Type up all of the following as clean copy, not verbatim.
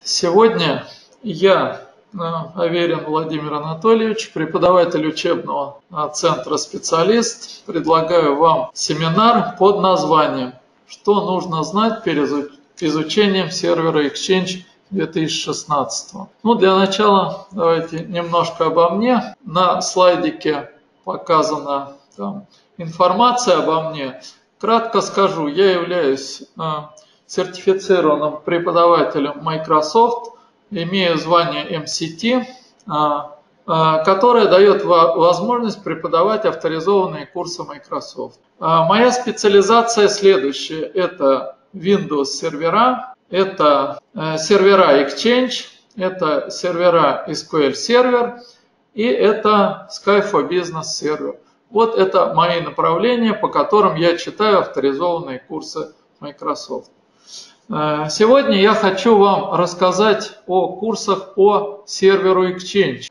Сегодня я, Аверин Владимир Анатольевич, преподаватель учебного центра «Специалист», предлагаю вам семинар под названием «Что нужно знать перед изучением сервера Exchange 2016». Для начала давайте немножко обо мне. На слайдике показана информация обо мне. Кратко скажу, я являюсь сертифицированным преподавателем Microsoft, имею звание MCT, которое дает возможность преподавать авторизованные курсы Microsoft. Моя специализация следующая. Это Windows сервера, это сервера Exchange, это сервера SQL Server и это Sky for Business сервер. Вот это мои направления, по которым я читаю авторизованные курсы Microsoft. Сегодня я хочу вам рассказать о курсах по серверу Exchange.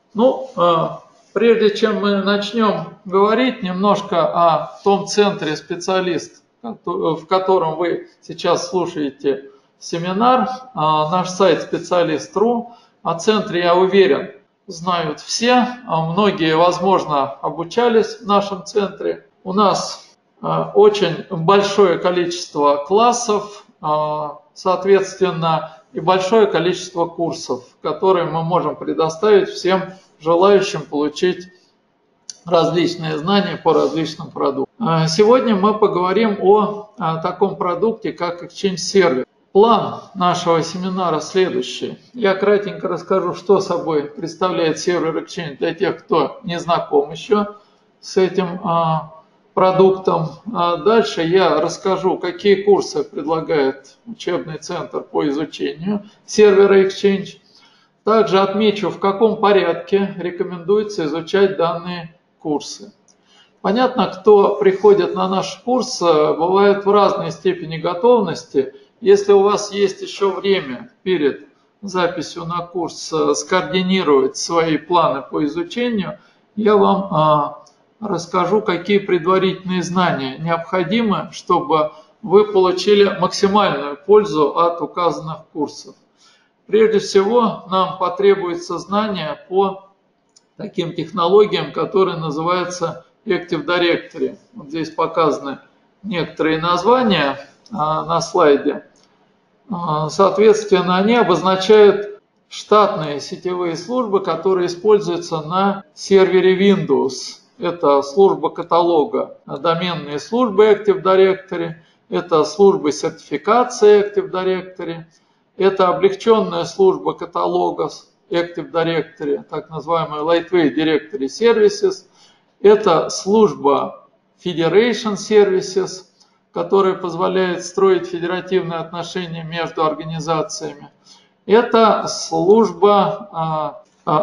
Прежде чем мы начнем говорить немножко о том центре «Специалист», в котором вы сейчас слушаете семинар, наш сайт специалист.ру. О центре, я уверен, знают все. Многие, возможно, обучались в нашем центре. У нас очень большое количество классов, соответственно, и большое количество курсов, которые мы можем предоставить всем желающим получить различные знания по различным продуктам. Сегодня мы поговорим о таком продукте, как Exchange Server. План нашего семинара следующий. Я кратенько расскажу, что собой представляет сервер Exchange для тех, кто не знаком еще с этим продуктом. Дальше я расскажу, какие курсы предлагает учебный центр по изучению сервера Exchange. Также отмечу, в каком порядке рекомендуется изучать данные курсы. Понятно, кто приходит на наш курс, бывает в разной степени готовности. Если у вас есть еще время перед записью на курс скоординировать свои планы по изучению, я вам расскажу, какие предварительные знания необходимы, чтобы вы получили максимальную пользу от указанных курсов. Прежде всего, нам потребуется знания по таким технологиям, которые называются Active Directory. Вот здесь показаны некоторые названия на слайде. Соответственно, они обозначают штатные сетевые службы, которые используются на сервере Windows. Это служба каталога, доменные службы Active Directory, это службы сертификации Active Directory, это облегченная служба каталога Active Directory, так называемая Lightweight Directory Services, это служба Federation Services, которая позволяет строить федеративные отношения между организациями. Это служба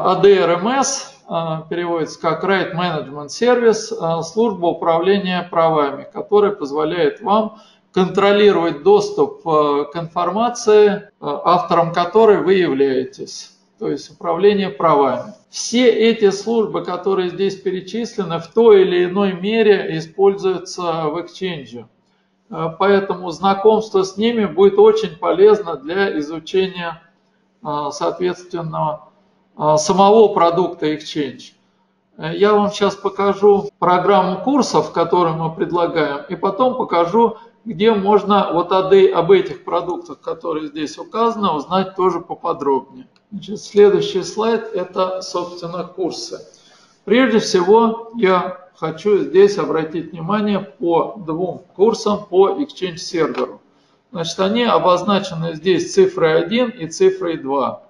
ADRMS, переводится как Right Management Service, служба управления правами, которая позволяет вам контролировать доступ к информации, автором которой вы являетесь, то есть управление правами. Все эти службы, которые здесь перечислены, в той или иной мере используются в Exchange. Поэтому знакомство с ними будет очень полезно для изучения, соответственно, самого продукта Exchange. Я вам сейчас покажу программу курсов, которые мы предлагаем, и потом покажу, где можно об этих продуктах, которые здесь указаны, узнать тоже поподробнее. Следующий слайд – это, собственно, курсы. Прежде всего, я хочу здесь обратить внимание по двум курсам по Exchange серверу. Они обозначены здесь цифрой 1 и цифрой 2.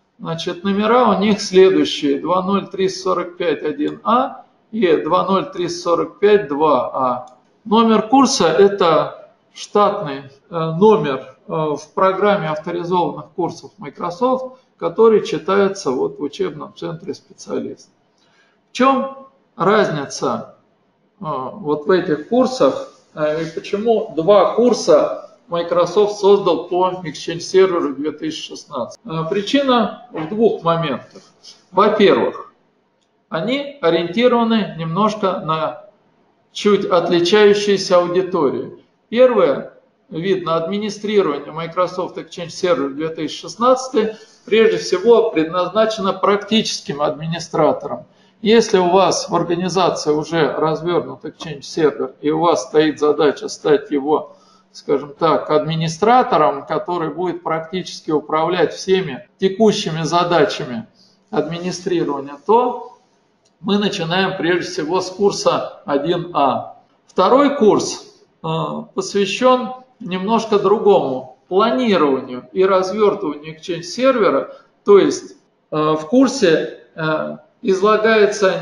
Номера у них следующие: 20345-1А и 20345-2А. Номер курса – это штатный номер в программе авторизованных курсов Microsoft, который читается в учебном центре «Специалист». В чем разница в этих курсах и почему два курса Microsoft создал по Exchange Server 2016? Причина в двух моментах. Во-первых, они ориентированы немножко на чуть отличающиеся аудитории. Первое, видно, администрирование Microsoft Exchange Server 2016 прежде всего предназначено практическим администраторам. Если у вас в организации уже развернут Exchange Server и у вас стоит задача стать его, скажем так, администратором, который будет практически управлять всеми текущими задачами администрирования, то мы начинаем прежде всего с курса 1А. Второй курс посвящен немножко другому планированию и развертыванию Exchange сервера, то есть в курсе излагается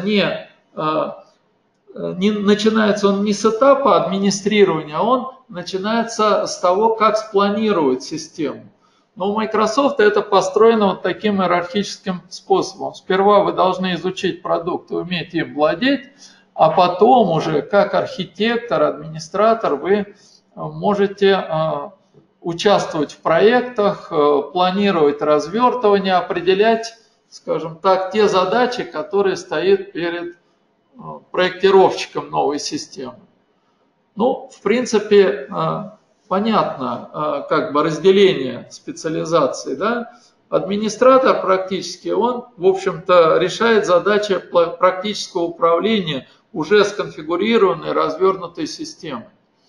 начинается он не с этапа администрирования, а он начинается с того, как спланировать систему. Но у Microsoft это построено вот таким иерархическим способом. Сперва вы должны изучить продукт и уметь им владеть, а потом уже как архитектор, администратор вы можете участвовать в проектах, планировать развертывание, определять, скажем так, те задачи, которые стоят перед проектировщиком новой системы. Ну, в принципе, понятно, как бы разделение специализаций, да? Администратор практически, он, в общем-то, решает задачи практического управления уже сконфигурированной, развернутой системой.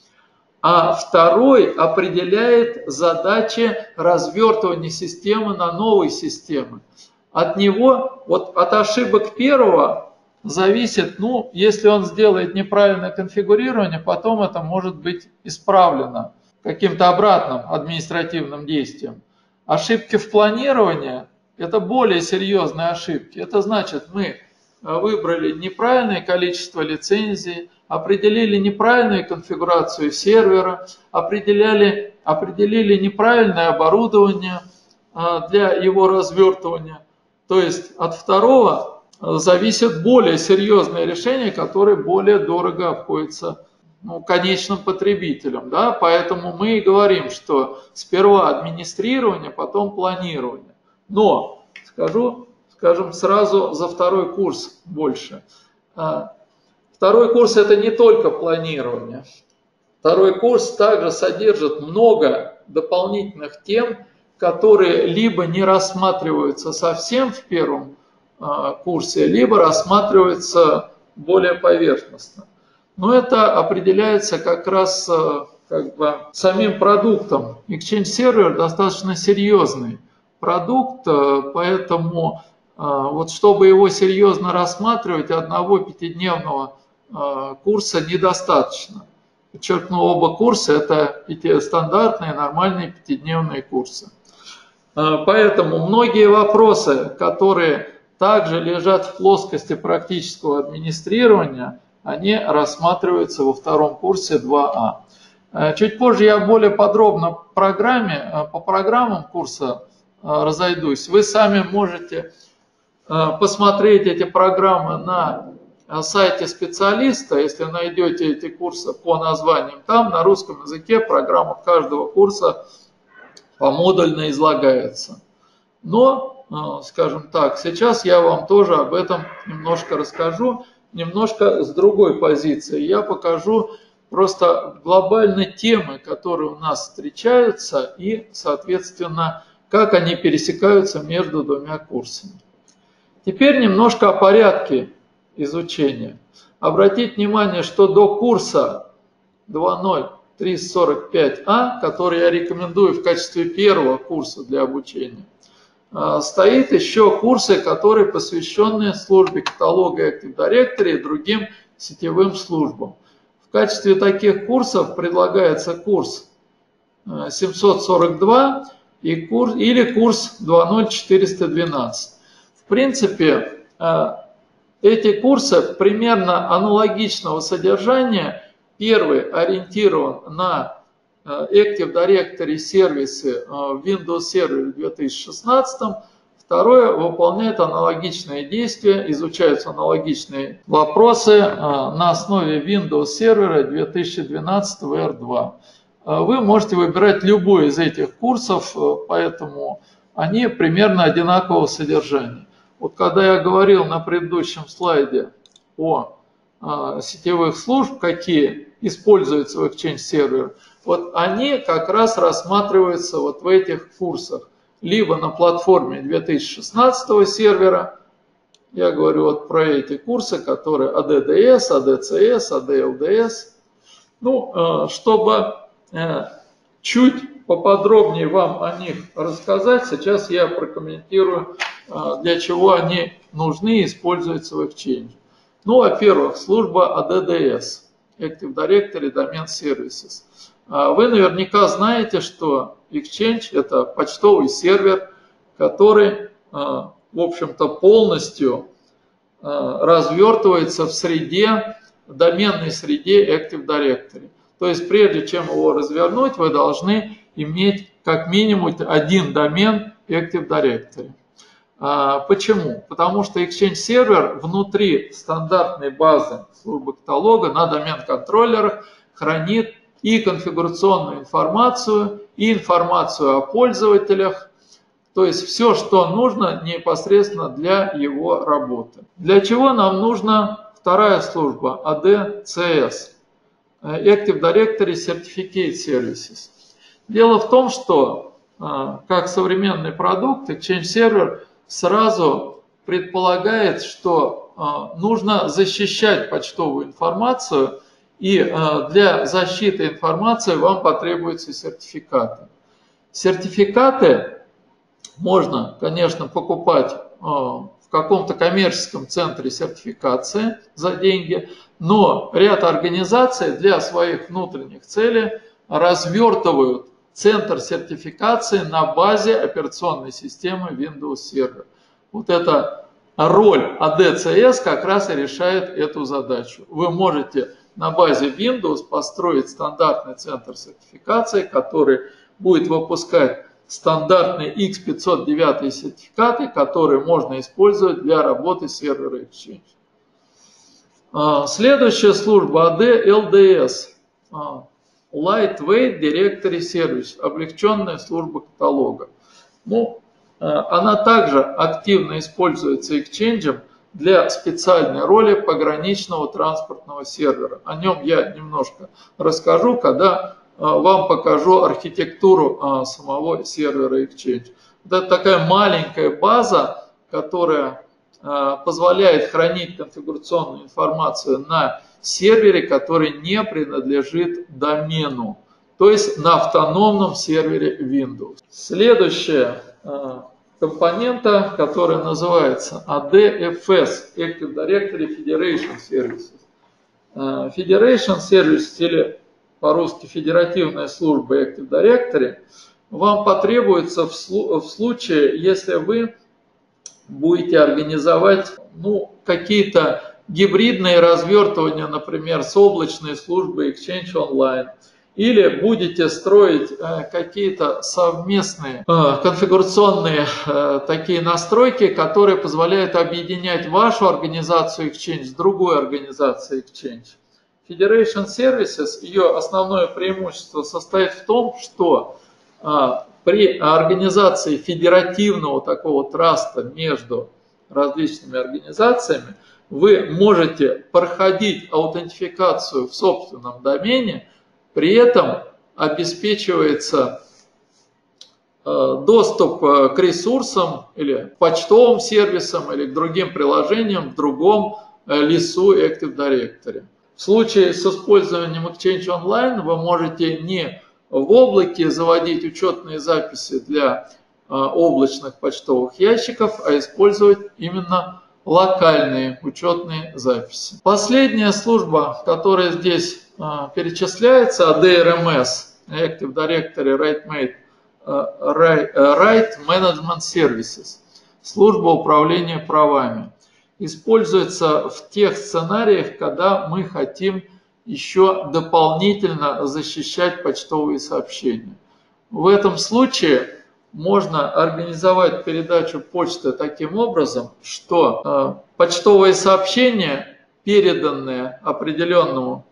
А второй определяет задачи развертывания системы на новой системе. От него, вот от ошибок первого зависит, ну, если он сделает неправильное конфигурирование, потом это может быть исправлено каким-то обратным административным действием. Ошибки в планировании – это более серьезные ошибки. Это значит, мы выбрали неправильное количество лицензий, определили неправильную конфигурацию сервера, определили неправильное оборудование для его развертывания. То есть от второго зависят более серьезные решения, которые более дорого обходятся конечным потребителям. Да? Поэтому мы и говорим, что сперва администрирование, потом планирование. Но, скажем сразу за второй курс больше. Второй курс – это не только планирование. Второй курс также содержит много дополнительных тем, которые либо не рассматриваются совсем в первом курсе, либо рассматриваются более поверхностно. Но это определяется как раз самим продуктом. Exchange Server достаточно серьезный продукт, поэтому вот чтобы его серьезно рассматривать, одного пятидневного курса недостаточно. Подчеркну, оба курса – это стандартные, нормальные пятидневные курсы. Поэтому многие вопросы, которые также лежат в плоскости практического администрирования, они рассматриваются во втором курсе 2А. Чуть позже я более подробно по программам курса разойдусь. Вы сами можете посмотреть эти программы на сайте специалиста, если найдете эти курсы по названиям. Там на русском языке программа каждого курса помодульно излагается. Но, скажем так, сейчас я вам тоже об этом немножко расскажу, немножко с другой позиции. Я покажу просто глобальные темы, которые у нас встречаются и, соответственно, как они пересекаются между двумя курсами. Теперь немножко о порядке изучения. Обратите внимание, что до курса 2.0.345А, который я рекомендую в качестве первого курса для обучения, стоит еще курсы, которые посвящены службе каталога Active Directory и другим сетевым службам. В качестве таких курсов предлагается курс 742 или курс 2.0.412. В принципе, эти курсы примерно аналогичного содержания. Первый ориентирован на Active Directory сервисы в Windows Server 2016. Второе выполняет аналогичные действия, изучаются аналогичные вопросы на основе Windows Server 2012 R2. Вы можете выбирать любой из этих курсов, поэтому они примерно одинакового содержания. Вот когда я говорил на предыдущем слайде о сетевых служб, какие используются в Exchange Server, Вот они как раз рассматриваются вот в этих курсах. Либо на платформе 2016 сервера, я говорю вот про эти курсы, которые ADDS, ADCS, ADLDS. Ну, чтобы чуть поподробнее вам о них рассказать, сейчас я прокомментирую, для чего они нужны и используются в Exchange. Ну, во-первых, служба ADDS, Active Directory Domain Services. Вы наверняка знаете, что Exchange – это почтовый сервер, который, в общем-то, полностью развертывается в среде, в доменной среде Active Directory. То есть, прежде чем его развернуть, вы должны иметь как минимум один домен Active Directory. Почему? Потому что Exchange сервер внутри стандартной базы службы каталога на домен-контроллерах хранит и конфигурационную информацию, и информацию о пользователях, то есть все, что нужно непосредственно для его работы. Для чего нам нужна вторая служба ADCS, Active Directory Certificate Services. Дело в том, что как современный продукт Exchange Server сразу предполагает, что нужно защищать почтовую информацию, и для защиты информации вам потребуются сертификаты. Сертификаты можно, конечно, покупать в каком-то коммерческом центре сертификации за деньги, но ряд организаций для своих внутренних целей развертывают центр сертификации на базе операционной системы Windows Server. Вот эта роль ADCS как раз и решает эту задачу. Вы можете на базе Windows построить стандартный центр сертификации, который будет выпускать стандартные X509 сертификаты, которые можно использовать для работы сервера Exchange. Следующая служба AD-LDS, Lightweight Directory Service, облегченная служба каталога. Ну, она также активно используется Exchange для специальной роли пограничного транспортного сервера. О нем я немножко расскажу, когда вам покажу архитектуру самого сервера Exchange. Это такая маленькая база, которая позволяет хранить конфигурационную информацию на сервере, который не принадлежит домену, то есть на автономном сервере Windows. Следующая компонента, которая называется ADFS, Active Directory Federation Services. Federation Service, или по-русски федеративная служба Active Directory, вам потребуется в случае, если вы будете организовать какие-то гибридные развертывания, например, с облачной службой Exchange Online, или будете строить какие-то совместные конфигурационные такие настройки, которые позволяют объединять вашу организацию Exchange с другой организацией Exchange. Federation Services, ее основное преимущество состоит в том, что при организации федеративного такого траста между различными организациями вы можете проходить аутентификацию в собственном домене, при этом обеспечивается доступ к ресурсам или почтовым сервисам или к другим приложениям в другом лесу Active Directory. В случае с использованием Exchange Online вы можете не в облаке заводить учетные записи для облачных почтовых ящиков, а использовать именно локальные учетные записи. Последняя служба, которая здесь перечисляется, ADRMS, Active Directory Right Management Services, служба управления правами. Используется в тех сценариях, когда мы хотим еще дополнительно защищать почтовые сообщения. В этом случае можно организовать передачу почты таким образом, что почтовые сообщения, пересланные определенному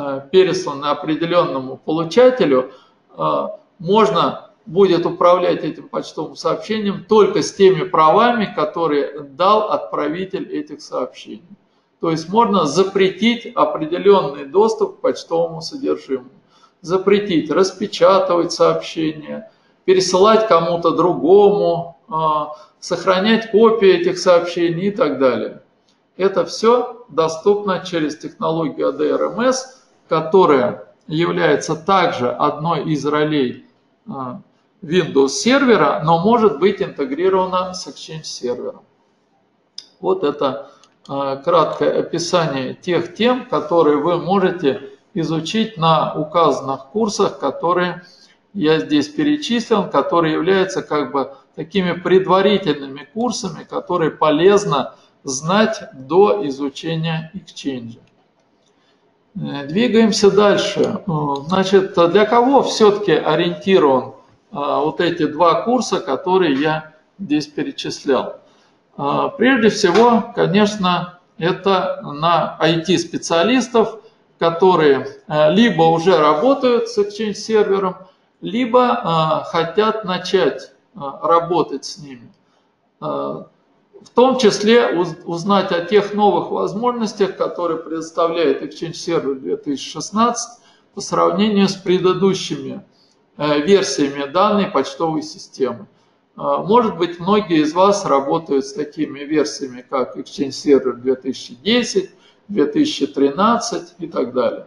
получателю, можно будет управлять этим почтовым сообщением только с теми правами, которые дал отправитель этих сообщений. То есть можно запретить определенный доступ к почтовому содержимому. запретить распечатывать сообщения, пересылать кому-то другому, сохранять копии этих сообщений и так далее. Это все доступно через технологию ADRMS, которая является также одной из ролей Windows сервера, но может быть интегрирована с Exchange сервером. Вот это краткое описание тех тем, которые вы можете изучить на указанных курсах, которые я здесь перечислил, которые являются как бы такими предварительными курсами, которые полезно знать до изучения Exchange. Двигаемся дальше. Значит, для кого все-таки ориентирован вот эти два курса, которые я здесь перечислял? Прежде всего, конечно, это на IT-специалистов, которые либо уже работают с Exchange сервером, либо хотят начать работать с ними. В том числе узнать о тех новых возможностях, которые предоставляет Exchange Server 2016 по сравнению с предыдущими версиями данной почтовой системы. Может быть, многие из вас работают с такими версиями, как Exchange Server 2010, 2013 и так далее.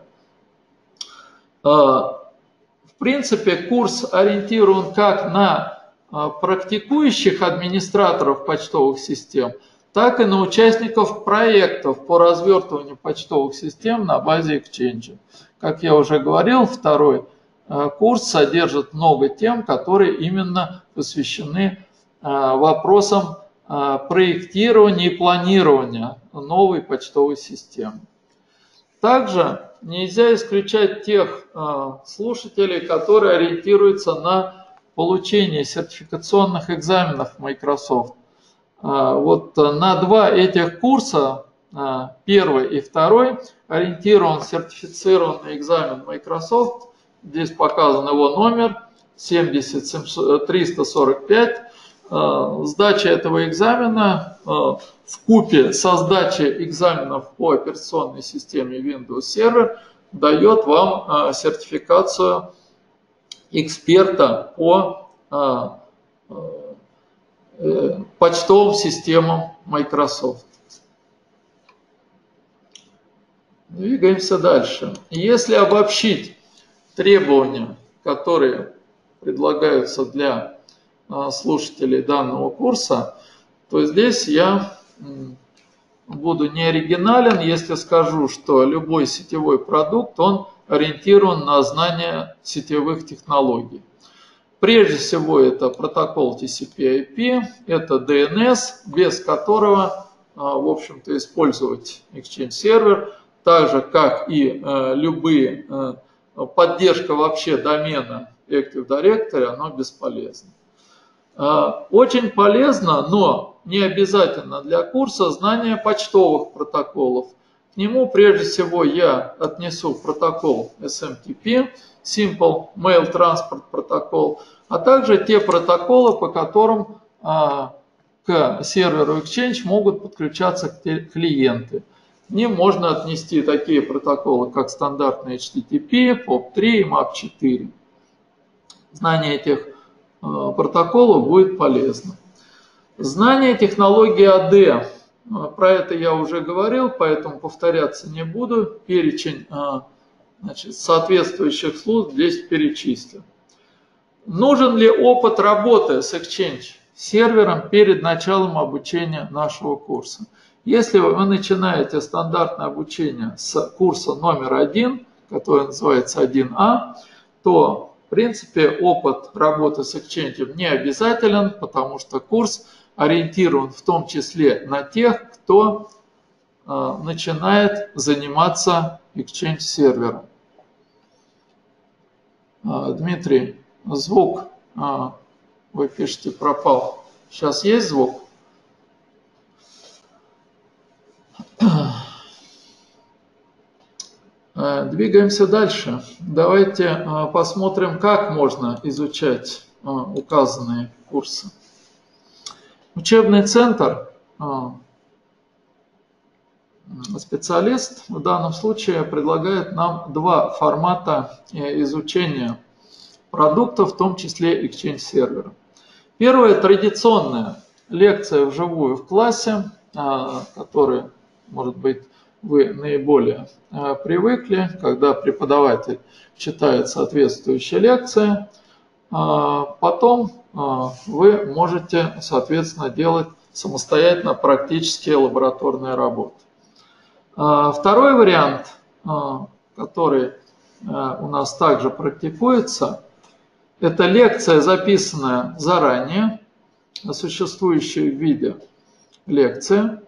В принципе, курс ориентирован как на практикующих администраторов почтовых систем, так и на участников проектов по развертыванию почтовых систем на базе Exchange. Как я уже говорил, второй курс содержит много тем, которые именно посвящены вопросам проектирования и планирования новой почтовой системы. Также нельзя исключать тех слушателей, которые ориентируются на получение сертификационных экзаменов Microsoft. Вот на два этих курса, первый и второй, ориентирован сертифицированный экзамен Microsoft. Здесь показан его номер 70345. Сдача этого экзамена вкупе со сдачей экзаменов по операционной системе Windows Server дает вам сертификацию эксперта по почтовым системам Microsoft. Двигаемся дальше. Если обобщить требования, которые предлагаются для слушателей данного курса, то здесь я буду не оригинален, если скажу, что любой сетевой продукт, он ориентирован на знание сетевых технологий. Прежде всего, это протокол TCP/IP, это DNS, без которого, в общем-то, использовать Exchange сервер, так же, как и любые поддержка вообще домена Active Directory, оно бесполезно. Очень полезно, но не обязательно для курса знание почтовых протоколов. К нему прежде всего я отнесу протокол SMTP, Simple Mail Transport Protocol, а также те протоколы, по которым к серверу Exchange могут подключаться клиенты. К ним можно отнести такие протоколы, как стандартный HTTP, POP3 и MAP4. Знание этих протоколов будет полезно. Знание технологии AD. Про это я уже говорил, поэтому повторяться не буду. Перечень соответствующих служб здесь перечислен. Нужен ли опыт работы с Exchange сервером перед началом обучения нашего курса? Если вы начинаете стандартное обучение с курса номер 1, который называется 1А, то в принципе опыт работы с Exchange не обязателен, потому что курс ориентирован в том числе на тех, кто начинает заниматься Exchange сервером. Дмитрий, звук, вы пишете, пропал. Сейчас есть звук? Двигаемся дальше. Давайте посмотрим, как можно изучать указанные курсы. Учебный центр специалист в данном случае предлагает нам два формата изучения продуктов, в том числе Exchange сервера. Первая традиционная лекция вживую в классе, к которой, может быть, вы наиболее привыкли, когда преподаватель читает соответствующие лекции. Потом вы можете, соответственно, делать самостоятельно практические лабораторные работы. Второй вариант, который у нас также практикуется, это лекция, записанная заранее, существующая в виде лекции.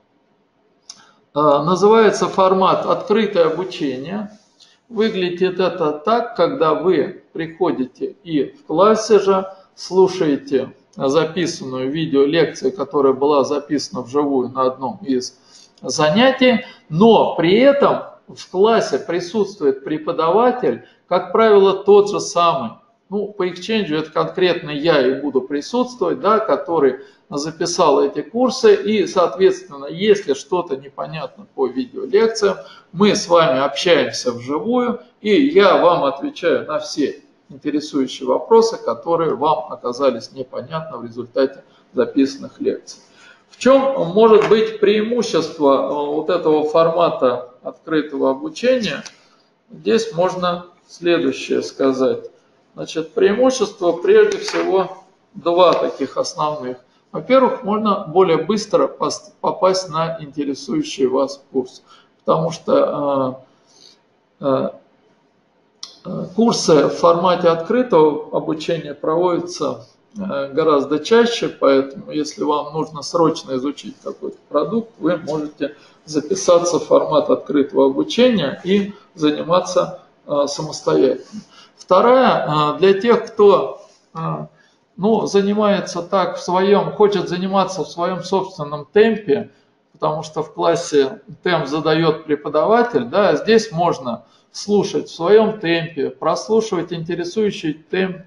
Называется формат «Открытое обучение». Выглядит это так, когда вы приходите и в классе же слушаете записанную видеолекцию, которая была записана вживую на одном из занятий, но при этом в классе присутствует преподаватель, как правило, тот же самый. Ну, по Exchange это конкретно я и буду присутствовать, да, который записал эти курсы. И, соответственно, если что-то непонятно по видеолекциям, мы с вами общаемся вживую, и я вам отвечаю на все интересующие вопросы, которые вам оказались непонятны в результате записанных лекций. В чем может быть преимущество вот этого формата открытого обучения? Здесь можно следующее сказать. Значит, преимущество прежде всего два таких основных. Во-первых, можно более быстро попасть на интересующий вас курс, потому что курсы в формате открытого обучения проводятся гораздо чаще, поэтому если вам нужно срочно изучить какой-то продукт, вы можете записаться в формат открытого обучения и заниматься самостоятельно. Вторая, для тех, кто занимается так хочет заниматься в своем собственном темпе, потому что в классе темп задает преподаватель, да, здесь можно слушать в своем темпе, прослушивать интересующий темп,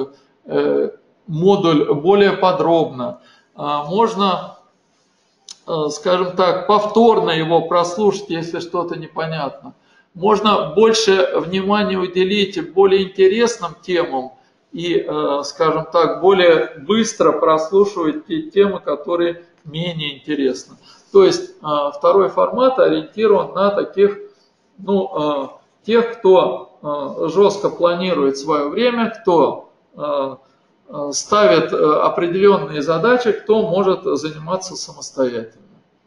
модуль более подробно. Можно, скажем так, повторно его прослушать, если что-то непонятно. Можно больше внимания уделить более интересным темам и, скажем так, более быстро прослушивать те темы, которые менее интересны. То есть второй формат ориентирован на таких, тех, кто жестко планирует свое время, кто ставит определенные задачи, кто может заниматься самостоятельно.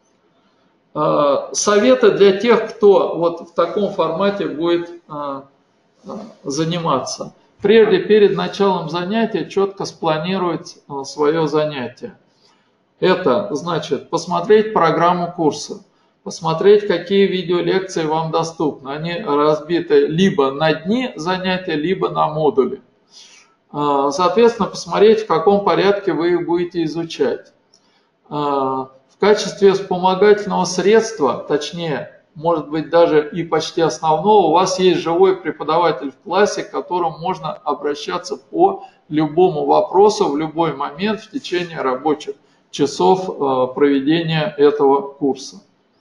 Советы для тех, кто вот в таком формате будет заниматься. Прежде, перед началом занятия, четко спланировать свое занятие. Это значит посмотреть программу курса, посмотреть, какие видеолекции вам доступны. Они разбиты либо на дни занятия, либо на модули. Соответственно, посмотреть, в каком порядке вы их будете изучать. В качестве вспомогательного средства, точнее, может быть даже и почти основного, у вас есть живой преподаватель в классе, к которому можно обращаться по любому вопросу в любой момент в течение рабочих часов проведения этого курса.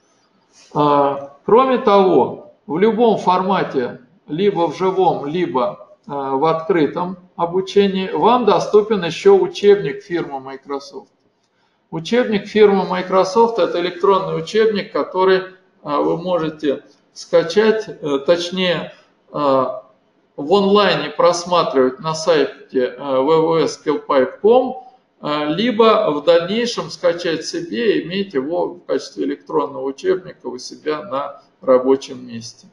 Кроме того, в любом формате, либо в живом, либо в открытом обучении, вам доступен еще учебник фирмы Microsoft. Учебник фирмы Microsoft – это электронный учебник, который вы можете скачать, точнее в онлайне просматривать на сайте www.skillpipe.com, либо в дальнейшем скачать себе и иметь его в качестве электронного учебника у себя на рабочем месте.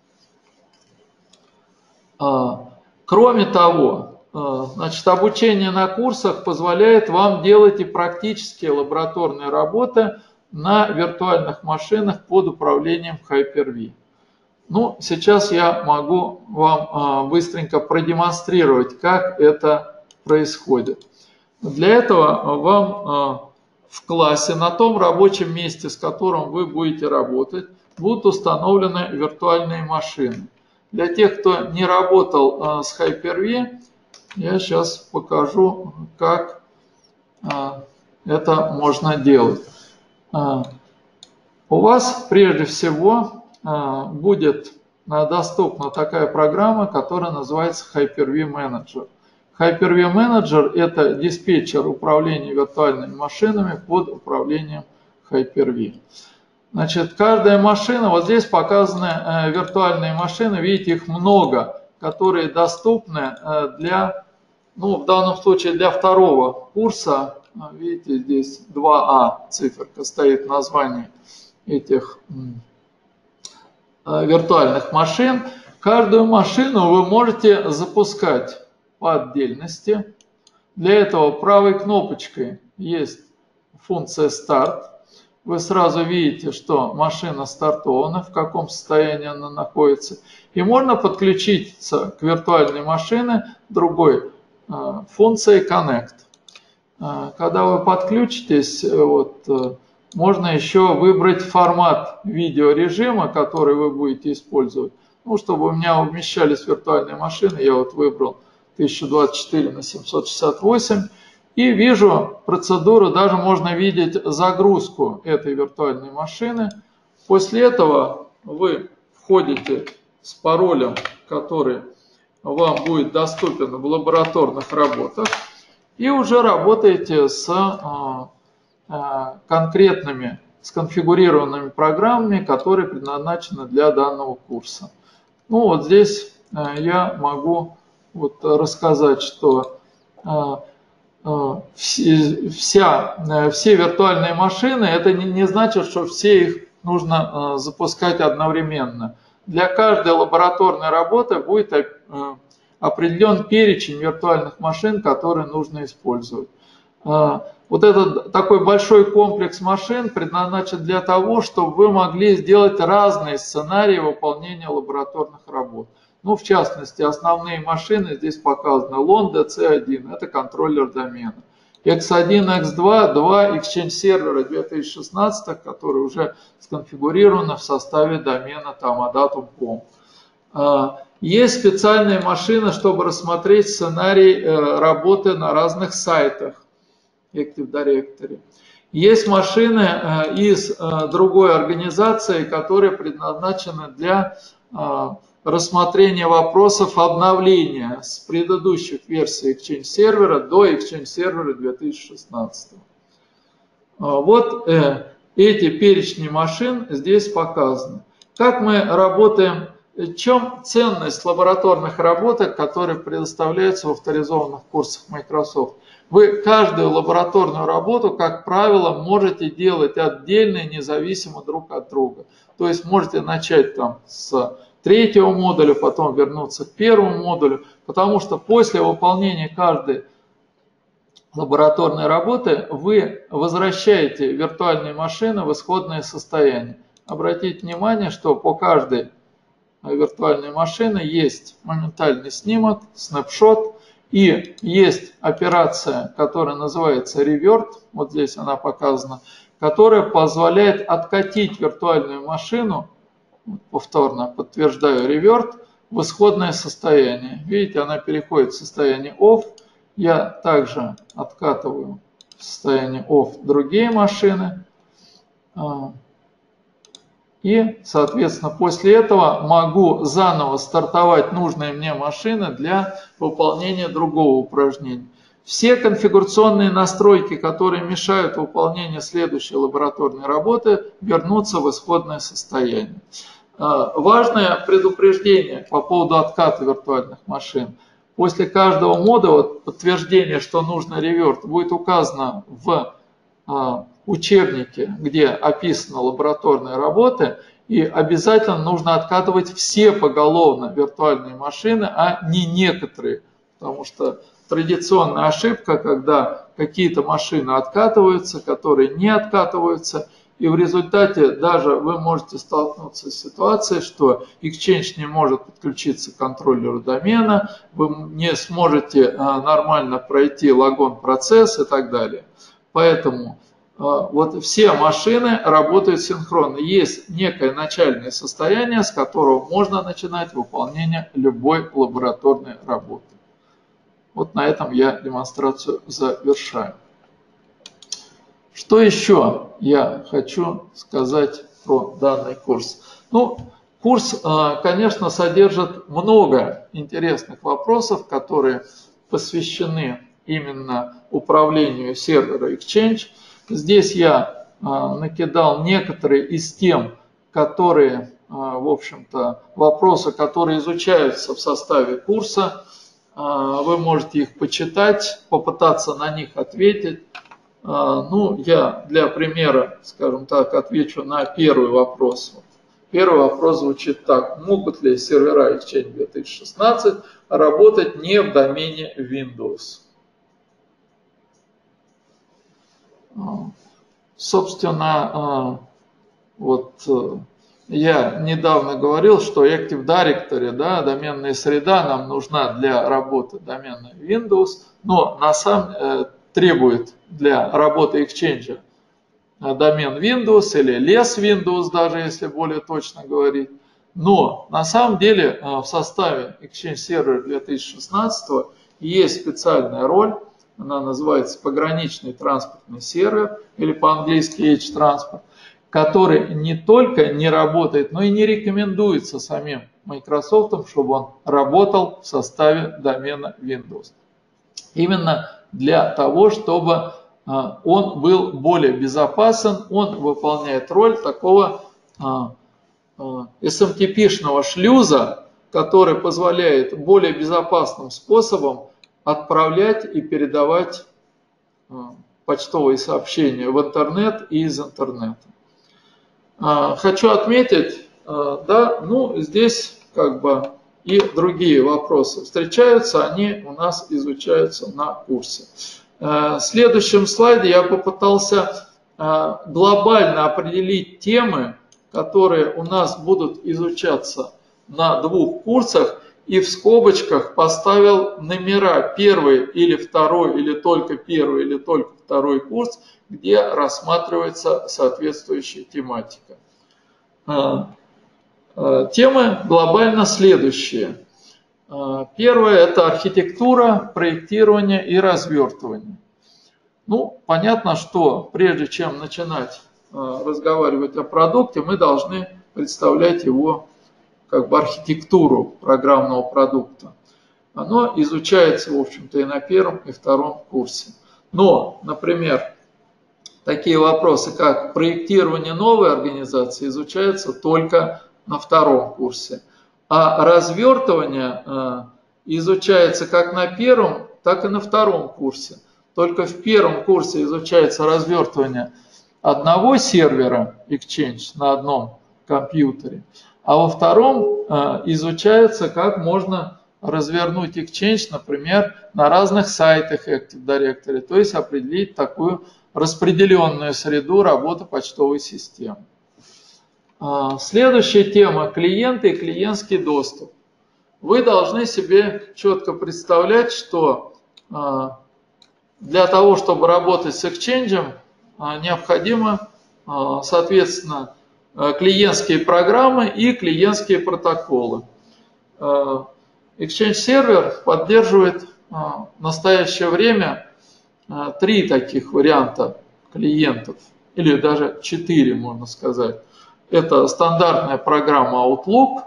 Кроме того, значит, обучение на курсах позволяет вам делать и практические лабораторные работы на виртуальных машинах под управлением Hyper-V. Ну, сейчас я могу вам быстренько продемонстрировать, как это происходит. Для этого вам в классе, на том рабочем месте, с которым вы будете работать, будут установлены виртуальные машины. Для тех, кто не работал с Hyper-V, я сейчас покажу, как это можно делать. У у вас прежде всего будет доступна такая программа, которая называется Hyper-V Manager. Hyper-V Manager – это диспетчер управления виртуальными машинами под управлением Hyper-V. Значит, каждая машина, вот здесь показаны виртуальные машины, видите, их много, которые доступны для, ну, в данном случае для второго курса. Видите, здесь 2А циферка стоит в названии этих виртуальных машин. Каждую машину вы можете запускать по отдельности. Для этого правой кнопочкой есть функция «Старт». Вы сразу видите, что машина стартована, в каком состоянии она находится. И можно подключиться к виртуальной машине другой функцией «Connect». Когда вы подключитесь, можно еще выбрать формат видеорежима, который вы будете использовать. Ну, чтобы у меня умещались виртуальные машины, я вот выбрал 1024 на 768. И вижу процедуру, даже можно видеть загрузку этой виртуальной машины. После этого вы входите с паролем, который вам будет доступен в лабораторных работах, и уже работаете с конкретными, сконфигурированными программами, которые предназначены для данного курса. Ну вот здесь я могу рассказать, что все виртуальные машины, это не значит, что все их нужно запускать одновременно. Для каждой лабораторной работы будет определен перечень виртуальных машин, которые нужно использовать. Вот этот такой большой комплекс машин предназначен для того, чтобы вы могли сделать разные сценарии выполнения лабораторных работ. Ну, в частности, основные машины здесь показаны. Londa C1 – это контроллер домена. X1, X2, 2 Exchange сервера 2016, которые уже сконфигурированы в составе домена Adatum.com. Есть специальные машины, чтобы рассмотреть сценарий работы на разных сайтах Active Directory. Есть машины из другой организации, которые предназначены для рассмотрения вопросов обновления с предыдущих версий Exchange сервера до Exchange сервера 2016. Вот эти перечни машин здесь показаны. Как мы работаем, в чем ценность лабораторных работок, которые предоставляются в авторизованных курсах Microsoft? Вы каждую лабораторную работу, как правило, можете делать отдельно и независимо друг от друга. То есть можете начать там с третьего модуля, потом вернуться к первому модулю, потому что после выполнения каждой лабораторной работы вы возвращаете виртуальные машины в исходное состояние. Обратите внимание, что по каждой виртуальной машине есть моментальный снимок, снапшот, и есть операция, которая называется revert, вот здесь она показана, которая позволяет откатить виртуальную машину, повторно подтверждаю revert, в исходное состояние. Видите, она переходит в состояние off. Я также откатываю в состояние off другие машины. И, соответственно, после этого могу заново стартовать нужные мне машины для выполнения другого упражнения. Все конфигурационные настройки, которые мешают выполнению следующей лабораторной работы, вернутся в исходное состояние. Важное предупреждение по поводу отката виртуальных машин. После каждого модуля подтверждение, что нужно реверт, будет указано в учебнике, где описаны лабораторные работы, и обязательно нужно откатывать все поголовно виртуальные машины, а не некоторые, потому что традиционная ошибка, когда какие-то машины откатываются, которые не откатываются, и в результате даже вы можете столкнуться с ситуацией, что Exchange не может подключиться к контроллеру домена, вы не сможете нормально пройти логон процесс и так далее. Поэтому вот все машины работают синхронно. Есть некое начальное состояние, с которого можно начинать выполнение любой лабораторной работы. Вот на этом я демонстрацию завершаю. Что еще я хочу сказать про данный курс. Ну, курс, конечно, содержит много интересных вопросов, которые посвящены именно управлению сервера Exchange. Здесь я накидал некоторые из тем, которые, в общем-то, вопросы, которые изучаются в составе курса. Вы можете их почитать, попытаться на них ответить. Ну, я для примера, скажем так, отвечу на первый вопрос. Первый вопрос звучит так. Могут ли сервера Exchange 2016 работать не в домене Windows? Собственно, вот я недавно говорил, что Active Directory, да, доменная среда нам нужна для работы домена Windows, но на самом требует для работы Exchange домен Windows или less Windows, даже если более точно говорить. Но на самом деле в составе Exchange Server 2016 есть специальная роль, она называется пограничный транспортный сервер или по-английски H-транспорт, который не только не работает, но и не рекомендуется самим Microsoft, чтобы он работал в составе домена Windows. Именно для того, чтобы он был более безопасен, он выполняет роль такого SMTP-шного шлюза, который позволяет более безопасным способом отправлять и передавать почтовые сообщения в интернет и из интернета. Хочу отметить, да, ну здесь как бы и другие вопросы встречаются, они у нас изучаются на курсе. В следующем слайде я попытался глобально определить темы, которые у нас будут изучаться на двух курсах, и в скобочках поставил номера первый или второй, или только первый, или только второй курс, где рассматривается соответствующая тематика. Темы глобально следующие. Первое – это архитектура, проектирование и развертывание. Ну, понятно, что прежде чем начинать разговаривать о продукте, мы должны представлять его как бы архитектуру программного продукта. Оно изучается, в общем-то, и на первом, и втором курсе. Но, например, такие вопросы, как проектирование новой организации, изучаются только на втором курсе. А развертывание изучается как на первом, так и на втором курсе. Только в первом курсе изучается развертывание одного сервера Exchange на одном компьютере, а во втором изучается, как можно развернуть Exchange, например, на разных сайтах Active Directory, то есть определить такую распределенную среду работы почтовой системы. Следующая тема – клиенты и клиентский доступ. Вы должны себе четко представлять, что для того, чтобы работать с Exchange, необходимо, соответственно, клиентские программы и клиентские протоколы. Exchange Server поддерживает в настоящее время 3 таких варианта клиентов, или даже 4, можно сказать. Это стандартная программа Outlook,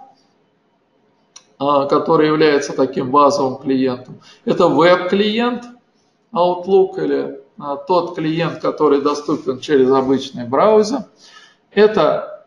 которая является таким базовым клиентом. Это веб-клиент Outlook, или тот клиент, который доступен через обычный браузер. Это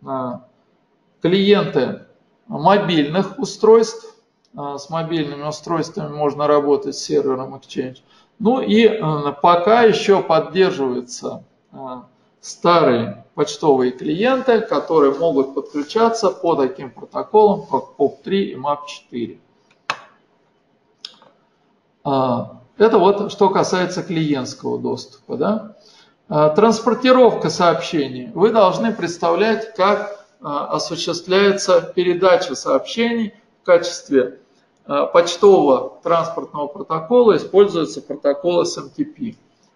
клиенты мобильных устройств. С мобильными устройствами можно работать с сервером Exchange. Ну и пока еще поддерживаются старые почтовые клиенты, которые могут подключаться по таким протоколам, как POP3 и MAP4. Это вот что касается клиентского доступа. Да? Транспортировка сообщений. Вы должны представлять, как осуществляется передача сообщений в качестве почтового транспортного протокола. Используется протокол SMTP.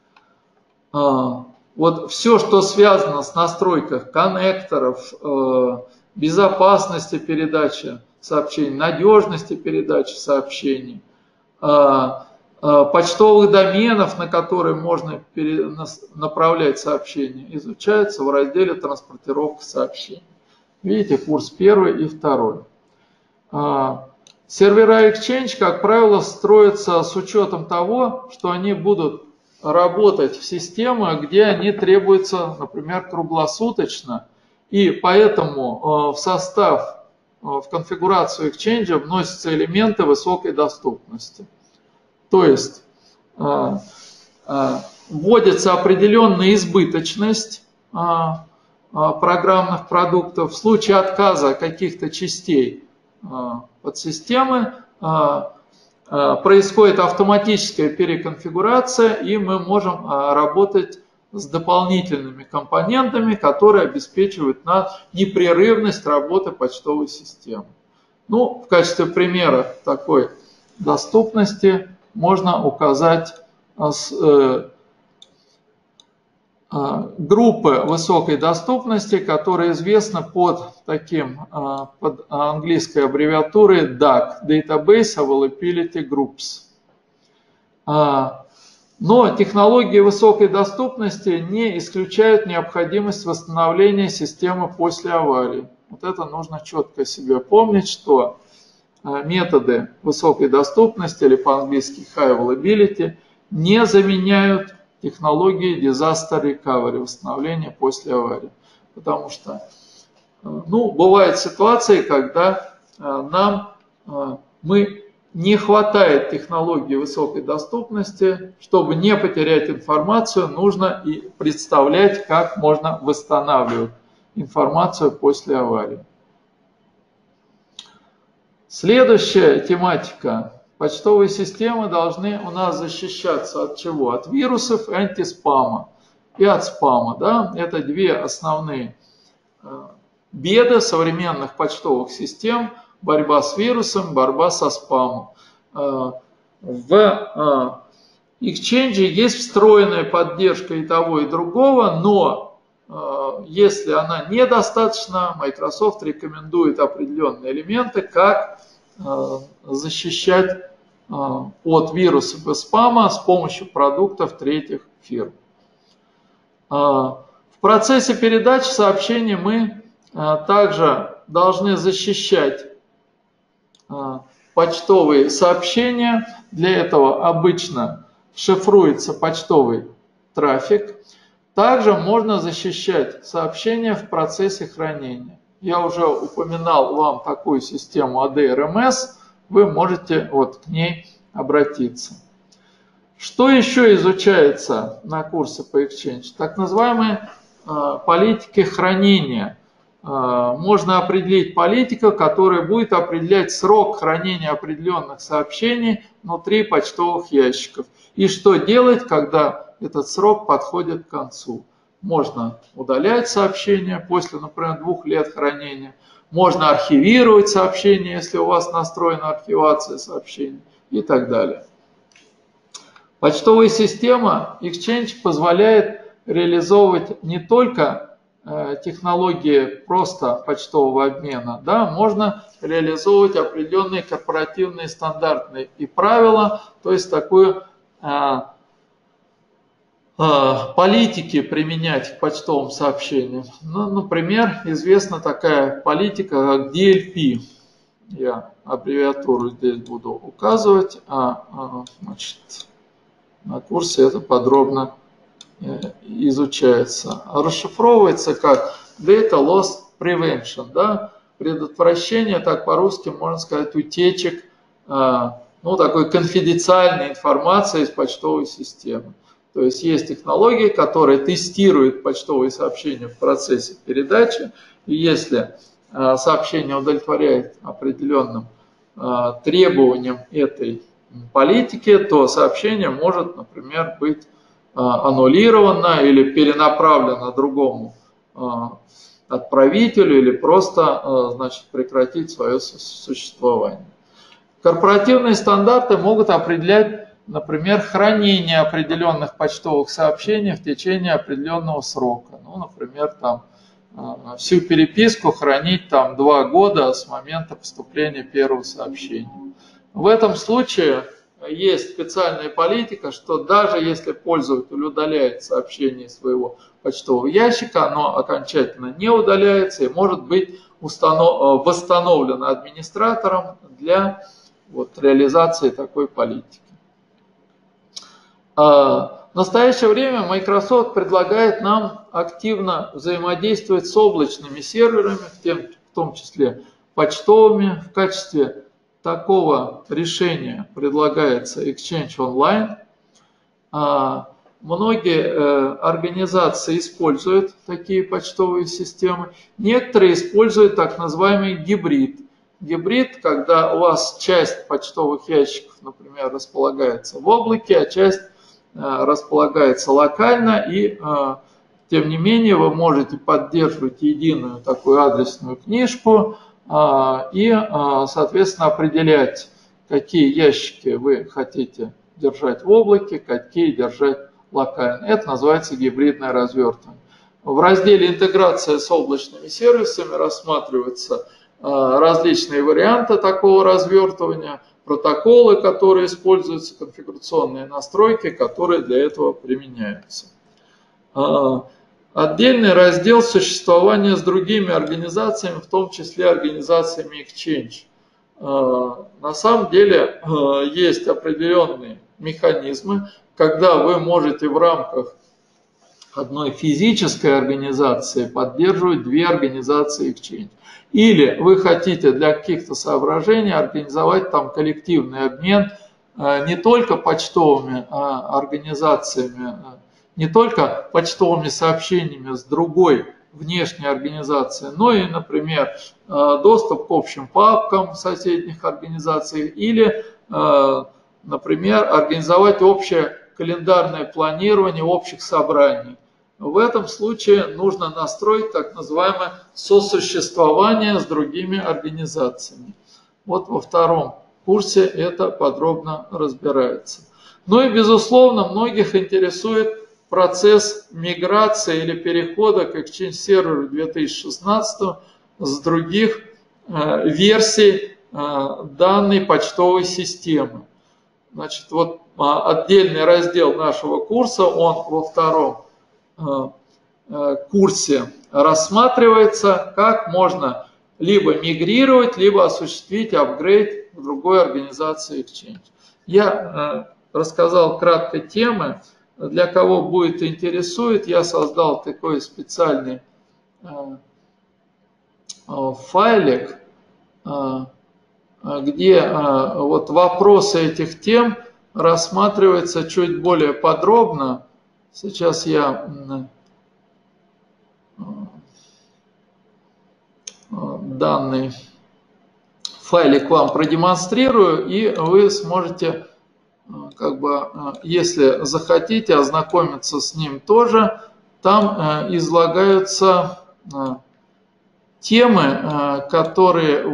Вот все, что связано с настройкой коннекторов, безопасности передачи сообщений, надежности передачи сообщений, почтовых доменов, на которые можно направлять сообщения, изучается в разделе «Транспортировка сообщений». Видите, курс 1 и 2. Сервера Exchange, как правило, строятся с учетом того, что они будут работать в системах, где они требуются, например, круглосуточно, и поэтому в состав, в конфигурацию Exchange вносятся элементы высокой доступности. То есть вводится определенная избыточность программных продуктов. В случае отказа каких-то частей подсистемы происходит автоматическая переконфигурация, и мы можем работать с дополнительными компонентами, которые обеспечивают нам непрерывность работы почтовой системы. Ну, в качестве примера такой доступности можно указать группы высокой доступности, которые известны под английской аббревиатурой DAG, Database Availability Groups. Но технологии высокой доступности не исключают необходимость восстановления системы после аварии. Вот это нужно четко себе помнить, что методы высокой доступности, или по-английски High Availability, не заменяют технологии Disaster Recovery, восстановления после аварии. Потому что бывают ситуации, когда не хватает технологии высокой доступности. Чтобы не потерять информацию, нужно и представлять, как можно восстанавливать информацию после аварии. Следующая тематика. Почтовые системы должны у нас защищаться от чего? От вирусов, антиспама и от спама. Да? Это две основные беды современных почтовых систем. Борьба с вирусом, борьба со спамом. В Exchange есть встроенная поддержка и того, и другого, но если она недостаточна, Microsoft рекомендует определенные элементы, как защищать от вирусов и спама с помощью продуктов третьих фирм. В процессе передачи сообщений мы также должны защищать почтовые сообщения. Для этого обычно шифруется почтовый трафик. Также можно защищать сообщения в процессе хранения. Я уже упоминал вам такую систему ADRMS, вы можете к ней обратиться. Что еще изучается на курсе по Exchange? Так называемые политики хранения. Можно определить политику, которая будет определять срок хранения определенных сообщений внутри почтовых ящиков. И что делать, когда этот срок подходит к концу. Можно удалять сообщения после, например, 2 лет хранения. Можно архивировать сообщения, если у вас настроена архивация сообщений и так далее. Почтовая система Exchange позволяет реализовывать не только технологии просто почтового обмена, да, можно реализовывать определенные корпоративные стандартные и правила, то есть такую политики применять к почтовым сообщениям. Ну, например, известна такая политика, как DLP. Я аббревиатуру здесь буду указывать, значит, на курсе это подробно изучается. Расшифровывается как Data Loss Prevention, да? Предотвращение, так по-русски можно сказать, утечек, такой конфиденциальной информации из почтовой системы. То есть есть технологии, которые тестируют почтовые сообщения в процессе передачи, и если сообщение удовлетворяет определенным требованиям этой политики, то сообщение может, например, быть аннулировано или перенаправлено другому отправителю, или просто, прекратить свое существование. Корпоративные стандарты могут определять, например, хранение определенных почтовых сообщений в течение определенного срока. Например, всю переписку хранить 2 года с момента поступления первого сообщения. В этом случае есть специальная политика, что даже если пользователь удаляет сообщение из своего почтового ящика, оно окончательно не удаляется и может быть восстановлено администратором для реализации такой политики. В настоящее время Microsoft предлагает нам активно взаимодействовать с облачными серверами, в том числе почтовыми. В качестве такого решения предлагается Exchange Online. Многие организации используют такие почтовые системы. Некоторые используют так называемый гибрид. Гибрид, когда у вас часть почтовых ящиков, например, располагается в облаке, а часть располагается локально, и тем не менее вы можете поддерживать единую такую адресную книжку и, соответственно, определять, какие ящики вы хотите держать в облаке, какие держать локально. Это называется гибридное развертывание. В разделе «Интеграция с облачными сервисами» рассматриваются различные варианты такого развертывания, протоколы, которые используются, конфигурационные настройки, которые для этого применяются. Отдельный раздел существования с другими организациями, в том числе организациями Exchange. На самом деле есть определенные механизмы, когда вы можете в рамках одной физической организации поддерживать две организации Exchange. Или вы хотите для каких-то соображений организовать там коллективный обмен не только почтовыми организациями, не только почтовыми сообщениями с другой внешней организацией, но и, например, доступ к общим папкам соседних организаций или, например, организовать общее календарное планирование общих собраний. В этом случае нужно настроить так называемое сосуществование с другими организациями. Вот во втором курсе это подробно разбирается. Ну и, безусловно, многих интересует процесс миграции или перехода к Exchange Server 2016 с других версий данной почтовой системы. Значит, вот отдельный раздел нашего курса, он во втором курсе рассматривается, как можно либо мигрировать, либо осуществить апгрейд в другой организации Exchange. Я рассказал кратко темы. Для кого будет интересует, я создал такой специальный файлик, где вот вопросы этих тем рассматриваются чуть более подробно. Сейчас я данный файлик вам продемонстрирую, и вы сможете, если захотите, ознакомиться с ним тоже. Там излагаются темы, которые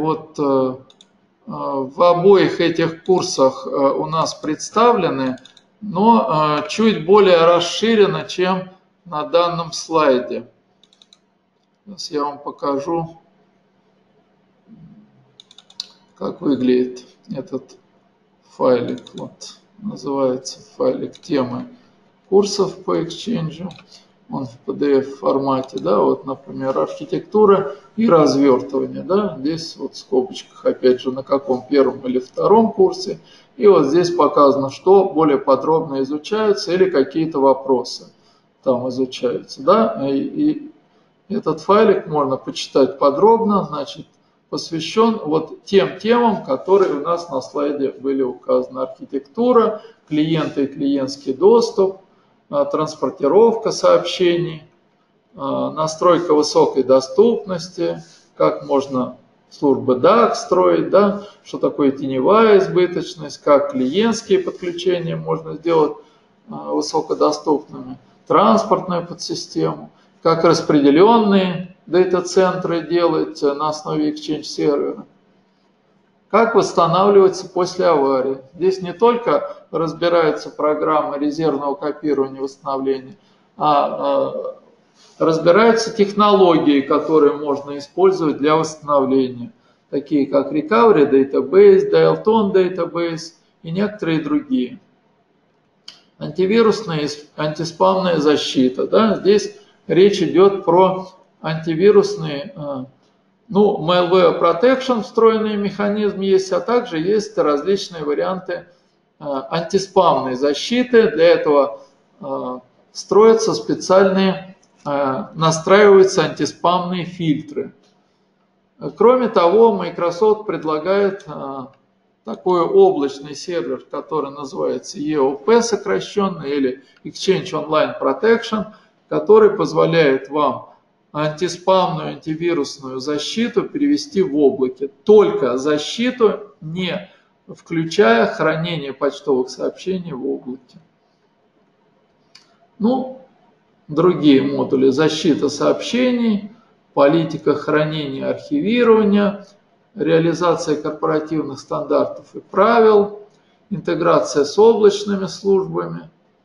в обоих этих курсах у нас представлены, но чуть более расширено, чем на данном слайде. Сейчас я вам покажу, как выглядит этот файлик. Вот, называется файлик темы курсов по Exchange. Он в PDF формате, да, вот, например, архитектура и развертывание, да, здесь вот в скобочках, опять же, на каком первом или втором курсе, и вот здесь показано, что более подробно изучается или какие-то вопросы там изучаются, да, и этот файлик можно почитать подробно, значит, посвящен вот тем темам, которые у нас на слайде были указаны: архитектура, клиенты и клиентский доступ, транспортировка сообщений, настройка высокой доступности, как можно службы DAG строить, да, что такое теневая избыточность, как клиентские подключения можно сделать высокодоступными, транспортную подсистему, как распределенные дата-центры делать на основе Exchange сервера, как восстанавливаться после аварии. Здесь не только разбираются программы резервного копирования и восстановления, а разбираются технологии, которые можно использовать для восстановления, такие как Recovery Database, Dial Tone Database и некоторые другие. Антивирусная и антиспамная защита. Да? Здесь речь идет про антивирусные, malware protection, встроенный механизм есть, а также есть различные варианты антиспамной защиты. Для этого строятся специальные, настраиваются антиспамные фильтры. Кроме того, Microsoft предлагает такой облачный сервер, который называется EOP сокращенно, или Exchange Online Protection, который позволяет вам антиспамную, антивирусную защиту перевести в облаке. Только защиту, не включая хранение почтовых сообщений в облаке. Другие модули: защита сообщений, политика хранения и архивирования, реализация корпоративных стандартов и правил, интеграция с облачными службами,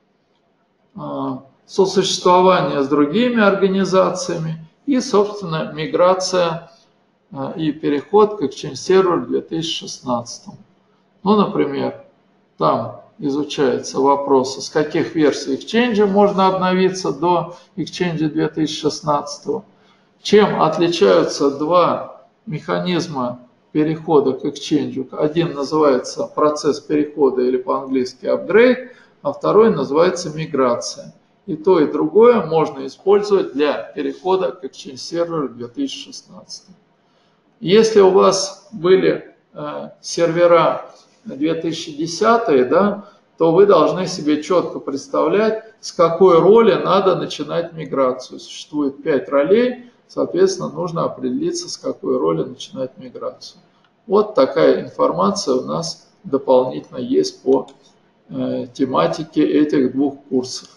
сосуществование с другими организациями и, собственно, миграция и переход к Exchange Server в 2016. Например, там изучаются вопросы, с каких версий Exchange можно обновиться до Exchange 2016, чем отличаются два механизма перехода к Exchange. Один называется процесс перехода, или по-английски upgrade, а второй называется миграция. И то, и другое можно использовать для перехода к Exchange Server 2016. Если у вас были сервера 2010, то вы должны себе четко представлять, с какой роли надо начинать миграцию. Существует 5 ролей, соответственно, нужно определиться, с какой роли начинать миграцию. Вот такая информация у нас дополнительно есть по тематике этих двух курсов.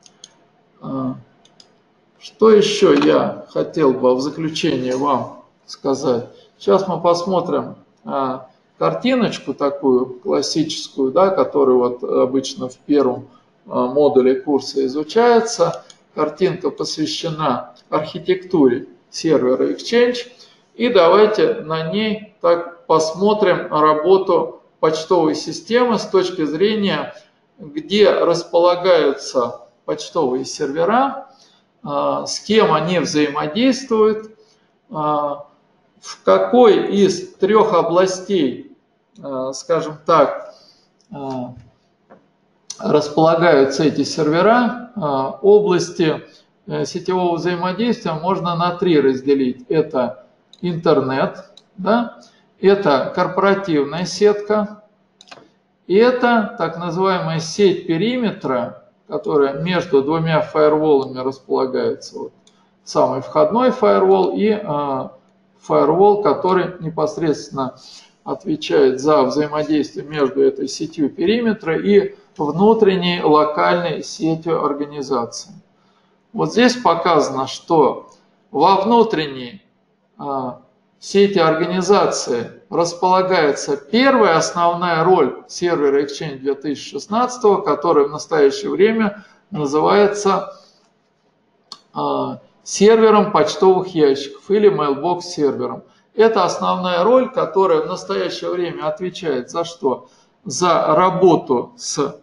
Что еще я хотел бы в заключение вам сказать? Сейчас мы посмотрим картиночку такую классическую, которая вот обычно в первом модуле курса изучается. Картинка посвящена архитектуре сервера Exchange. И давайте на ней так посмотрим работу почтовой системы с точки зрения, где располагаются почтовые сервера, с кем они взаимодействуют, в какой из 3 областей, скажем так, располагаются эти сервера. Области сетевого взаимодействия можно на 3 разделить. Это интернет, это корпоративная сетка, и это так называемая сеть периметра, которая между 2 фаерволами располагается. Вот самый входной фаервол и фаервол, который непосредственно отвечает за взаимодействие между этой сетью периметра и внутренней локальной сетью организации. Вот здесь показано, что во внутренней сети организации располагается первая основная роль сервера Exchange 2016, который в настоящее время называется сервером почтовых ящиков или mailbox сервером. Это основная роль, которая в настоящее время отвечает за что? За работу с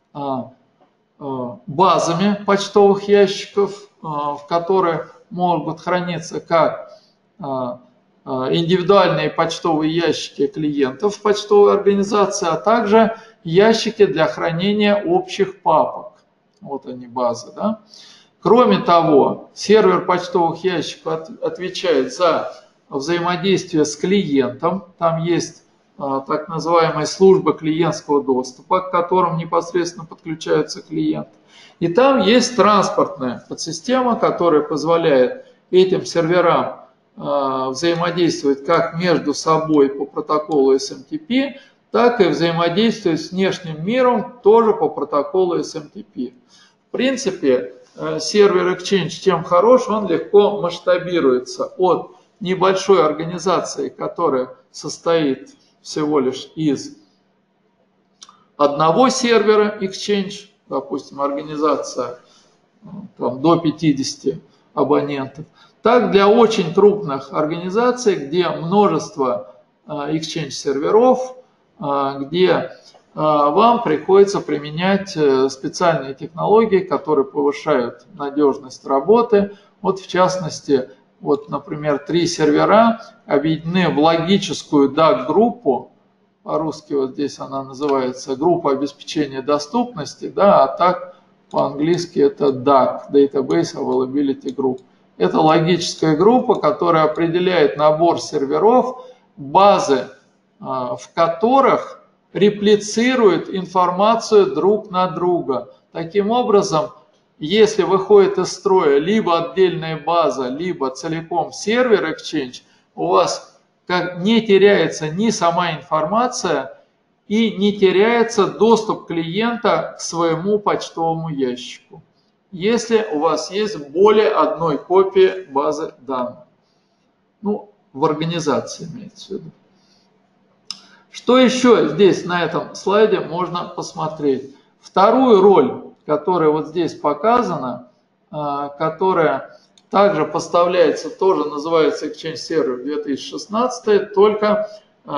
базами почтовых ящиков, в которых могут храниться как индивидуальные почтовые ящики клиентов почтовой организации, а также ящики для хранения общих папок. Вот они, базы. Кроме того, сервер почтовых ящиков отвечает за взаимодействие с клиентом. Там есть так называемая служба клиентского доступа, к которым непосредственно подключаются клиенты. И там есть транспортная подсистема, которая позволяет этим серверам взаимодействовать как между собой по протоколу SMTP, так и взаимодействовать с внешним миром тоже по протоколу SMTP. В принципе, сервер Exchange чем хорош, он легко масштабируется от небольшой организации, которая состоит всего лишь из одного сервера Exchange, допустим, организация до 50 абонентов, так для очень крупных организаций, где множество Exchange серверов, где вам приходится применять специальные технологии, которые повышают надежность работы. Вот в частности, вот, например, 3 сервера объединены в логическую DAG-группу, по-русски вот здесь она называется группа обеспечения доступности, да, а так по-английски это DAG, Database Availability Group. Это логическая группа, которая определяет набор серверов, базы, в которых реплицируют информацию друг на друга. Таким образом, если выходит из строя либо отдельная база, либо целиком сервер Exchange, у вас не теряется ни сама информация и не теряется доступ клиента к своему почтовому ящику, если у вас есть более одной копии базы данных. Ну, в организации имеется в виду. Что еще здесь на этом слайде можно посмотреть? Вторую роль, которая вот здесь показана, которая также поставляется, тоже называется Exchange Server 2016, только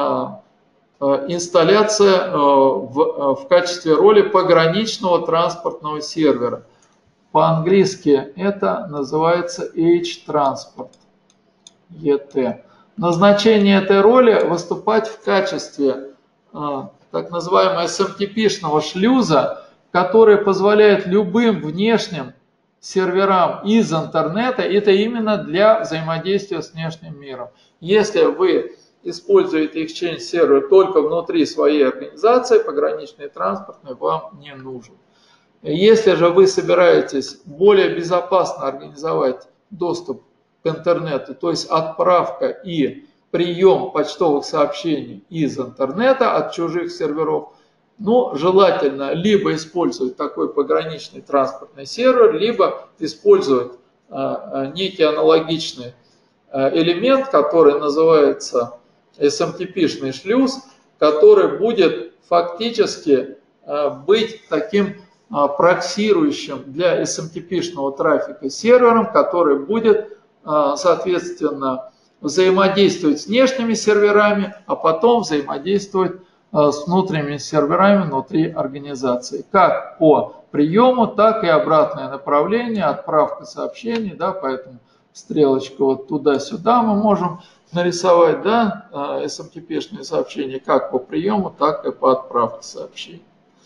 инсталляция в качестве роли пограничного транспортного сервера. По-английски это называется H-Transport, ET. Назначение этой роли выступать в качестве так называемого SMTP-шного шлюза, который позволяет любым внешним серверам из интернета, это именно для взаимодействия с внешним миром. Если вы используете Exchange сервер только внутри своей организации, пограничный транспортный вам не нужен. Если же вы собираетесь более безопасно организовать доступ к интернету, то есть отправка и прием почтовых сообщений из интернета от чужих серверов, ну, желательно либо использовать такой пограничный транспортный сервер, либо использовать некий аналогичный элемент, который называется SMTP-шный шлюз, который будет фактически быть таким проксирующим для SMTP-шного трафика сервером, который будет, соответственно, взаимодействовать с внешними серверами, а потом взаимодействовать с внутренними серверами внутри организации. Как по приему, так и обратное направление, отправка сообщений, да, поэтому стрелочка вот туда-сюда мы можем нарисовать, да, SMTP-шные сообщения как по приему, так и по отправке сообщений.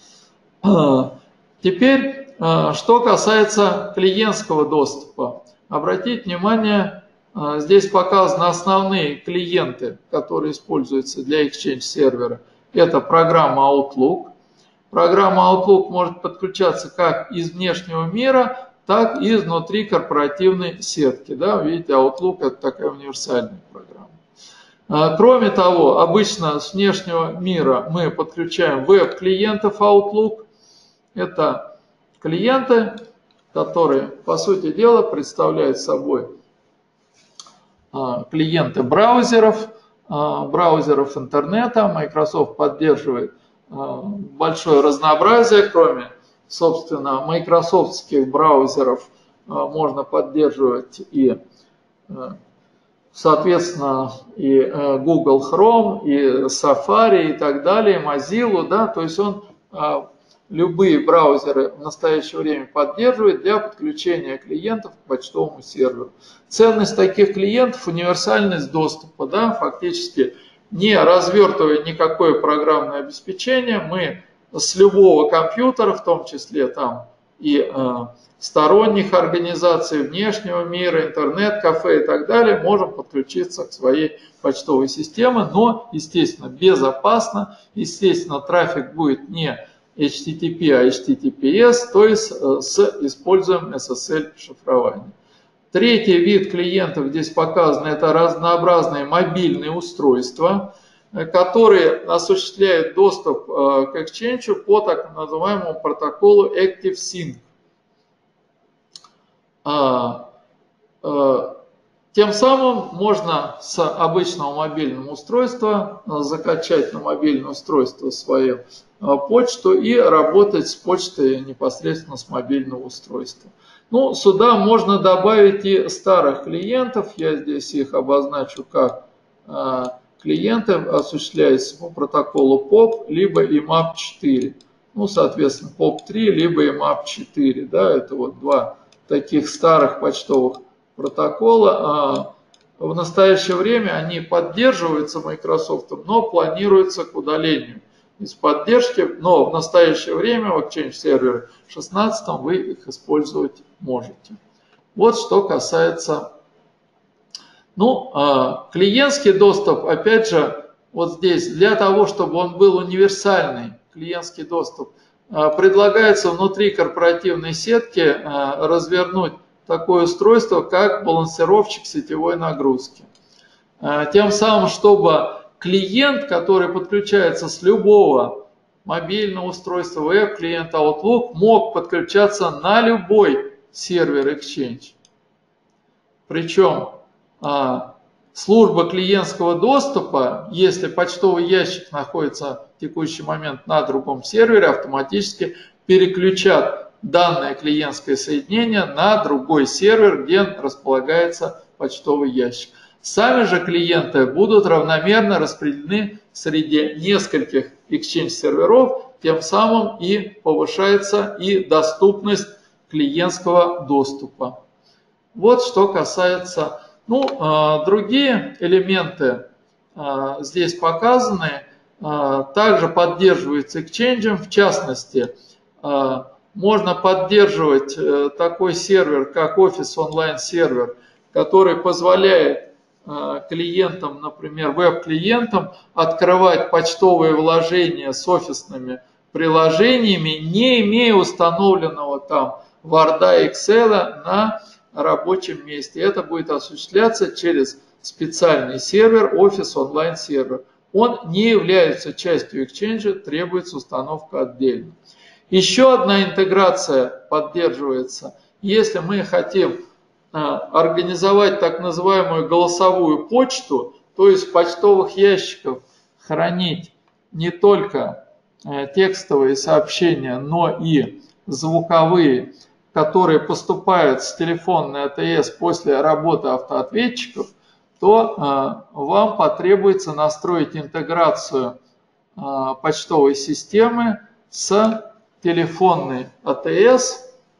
Теперь, что касается клиентского доступа. Обратите внимание, здесь показаны основные клиенты, которые используются для Exchange сервера. Это программа Outlook. Программа Outlook может подключаться как из внешнего мира, так и изнутри корпоративной сетки. Да, видите, Outlook это такая универсальная программа. Кроме того, обычно с внешнего мира мы подключаем веб-клиентов Outlook. Это клиенты, которые, по сути дела, представляют собой клиенты браузеров интернета. Microsoft поддерживает большое разнообразие, кроме, собственно, майкрософтских браузеров можно поддерживать и, соответственно, и Google Chrome, и Safari, и так далее, Mozilla, да, то есть он любые браузеры в настоящее время поддерживает для подключения клиентов к почтовому серверу. Ценность таких клиентов – универсальность доступа, да, фактически не развертывая никакое программное обеспечение, мы с любого компьютера, в том числе там и сторонних организаций, внешнего мира, интернет-кафе и так далее, можем подключиться к своей почтовой системе, но, естественно, безопасно, естественно, трафик будет не HTTP, а HTTPS, то есть с использованием SSL-шифрования. Третий вид клиентов здесь показан, это разнообразные мобильные устройства, которые осуществляют доступ к Exchange по так называемому протоколу ActiveSync. Тем самым можно с обычного мобильного устройства закачать на мобильное устройство свою почту и работать с почтой непосредственно с мобильного устройства. Ну, сюда можно добавить и старых клиентов, я здесь их обозначу как клиента осуществляется по протоколу POP либо IMAP4. Ну, соответственно, POP3 либо IMAP4. Да, это вот два таких старых почтовых протокола. В настоящее время они поддерживаются Microsoft, но планируются к удалению из поддержки. Но в настоящее время в Exchange Server 16 вы их использовать можете. Вот что касается... Ну, клиентский доступ, опять же, вот здесь, для того, чтобы он был универсальный, клиентский доступ, предлагается внутри корпоративной сетки развернуть такое устройство, как балансировщик сетевой нагрузки. Тем самым, чтобы клиент, который подключается с любого мобильного устройства, веб-клиента Outlook, мог подключаться на любой сервер Exchange. Причем служба клиентского доступа, если почтовый ящик находится в текущий момент на другом сервере, автоматически переключат данное клиентское соединение на другой сервер, где располагается почтовый ящик. Сами же клиенты будут равномерно распределены среди нескольких Exchange серверов, тем самым и повышается и доступность клиентского доступа. Вот что касается, другие элементы здесь показаны, также поддерживаются Exchange, в частности, можно поддерживать такой сервер, как Office Online сервер, который позволяет клиентам, например, веб-клиентам, открывать почтовые вложения с офисными приложениями, не имея установленного там Word, Excel на рабочем месте. Это будет осуществляться через специальный сервер, Office Online сервер. Он не является частью Exchange, требуется установка отдельно. Еще одна интеграция поддерживается. Если мы хотим организовать так называемую голосовую почту, то есть в почтовых ящиках хранить не только текстовые сообщения, но и звуковые, которые поступают с телефонной АТС после работы автоответчиков, то вам потребуется настроить интеграцию почтовой системы с телефонной АТС,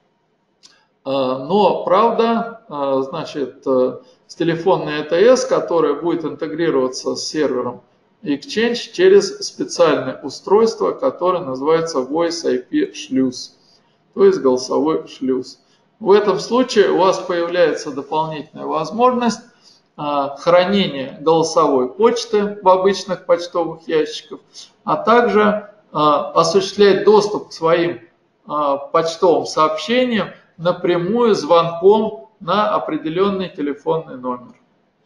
но, правда, с телефонной АТС, которая будет интегрироваться с сервером Exchange через специальное устройство, которое называется Voice IP шлюз, то есть голосовой шлюз. В этом случае у вас появляется дополнительная возможность хранения голосовой почты в обычных почтовых ящиках, а также осуществлять доступ к своим почтовым сообщениям напрямую звонком на определенный телефонный номер.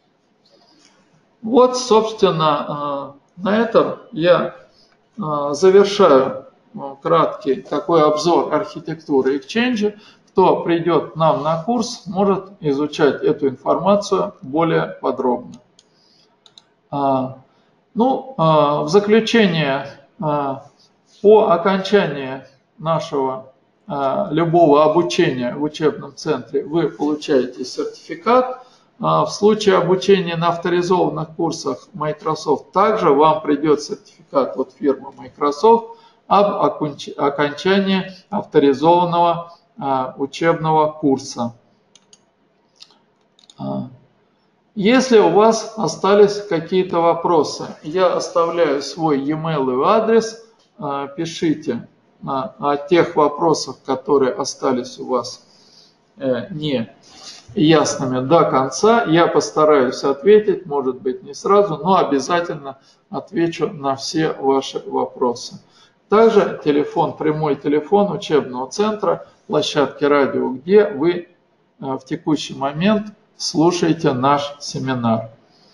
Вот, собственно, на этом я завершаю краткий такой обзор архитектуры Exchange. Кто придет к нам на курс, может изучать эту информацию более подробно. В заключение, по окончании нашего любого обучения в учебном центре вы получаете сертификат. В случае обучения на авторизованных курсах Microsoft также вам придет сертификат от фирмы Microsoft об окончании авторизованного учебного курса. Если у вас остались какие-то вопросы, я оставляю свой e-mail адрес, пишите о тех вопросах, которые остались у вас не ясными до конца. Я постараюсь ответить, может быть не сразу, но обязательно отвечу на все ваши вопросы. Также прямой телефон учебного центра, площадки радио, где вы в текущий момент слушаете наш семинар.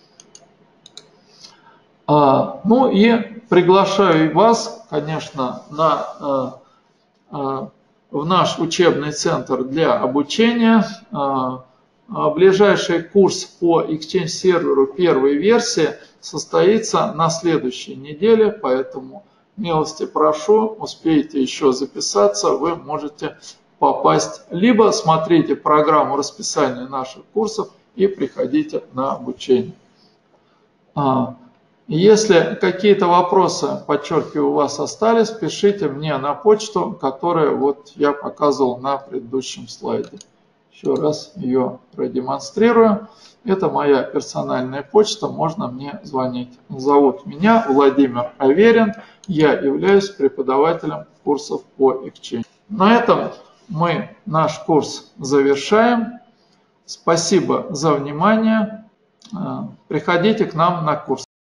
И приглашаю вас, конечно, в наш учебный центр для обучения. Ближайший курс по Exchange серверу первой версии состоится на следующей неделе, поэтому милости прошу, успеете еще записаться, вы можете попасть, либо смотрите программу расписания наших курсов и приходите на обучение. Если какие-то вопросы, подчеркиваю, у вас остались, пишите мне на почту, которую вот я показывал на предыдущем слайде. Еще раз ее продемонстрирую. Это моя персональная почта, можно мне звонить. Зовут меня Владимир Аверин, я являюсь преподавателем курсов по Exchange. На этом мы наш курс завершаем. Спасибо за внимание. Приходите к нам на курс.